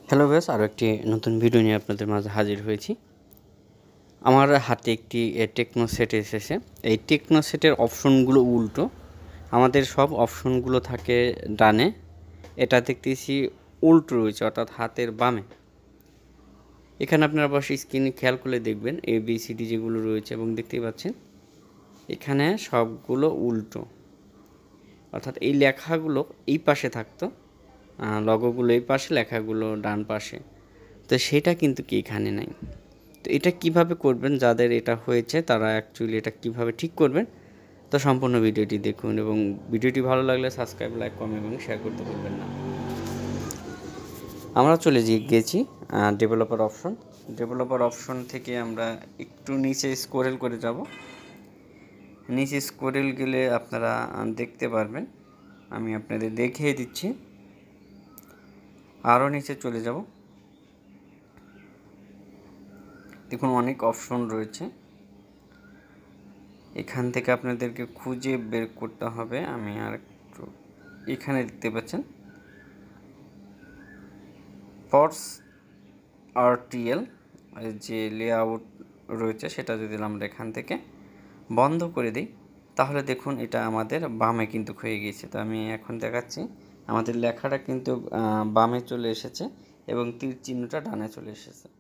Hello base, আরও একটি নতুন ভিডিও নিয়ে আপনাদের মাঝে হাজির হয়েছি। আমার হাতে একটি টেকনো সেট এসেছে। এই টেকনো সেটের অপশনগুলো উল্টো। আমাদের সব অপশনগুলো থাকে ডানে, এটা দেখতেছি উল্টো রয়েছে, অর্থাৎ হাতের বামে। এখানে আপনারা অবশ্যই স্ক্রিনে খেয়াল করলে দেখবেন ABCD যেগুলো রয়েছে, এবং দেখতেই পাচ্ছেন এখানে সবগুলো উল্টো, অর্থাৎ এই লেখাগুলো এই পাশে থাকতো, লগোগুলো এই পাশে, লেখাগুলো ডান পাশে। তো সেটা কিন্তু কি এখানে নাই। তো এটা কিভাবে করবেন, যাদের এটা হয়েছে তারা অ্যাকচুয়ালি এটা কিভাবে ঠিক করবেন, তো সম্পূর্ণ ভিডিওটি দেখুন, এবং ভিডিওটি ভালো লাগলে সাবস্ক্রাইব, লাইক, কমেন্ট এবং শেয়ার করতে ভুলবেন না। আমরা চলে গেছি ডেভেলপার অপশন। ডেভেলপার অপশন থেকে আমরা একটু নিচে স্ক্রল করে যাব। নিচে স্ক্রল গেলে আপনারা দেখতে পারবেন, আমি আপনাদের দেখিয়ে দিচ্ছি। আরও নিচে চলে যাব, দেখুন অনেক অপশন রয়েছে। এখান থেকে আপনাদেরকে খুঁজে বের করতে হবে। আমি আর একটু, এখানে দেখতে পাচ্ছেন ফর্স RTL যে লেআউট রয়েছে, সেটা যদি আমরা এখান থেকে বন্ধ করে দিই, তাহলে দেখুন এটা আমাদের বামে কিন্তু হয়ে গিয়েছে। তো আমি এখন দেখাচ্ছি, আমাদের লেখাটা কিন্তু বামে চলে এসেছে এবং তীর চিহ্নটা ডানে চলে এসেছে।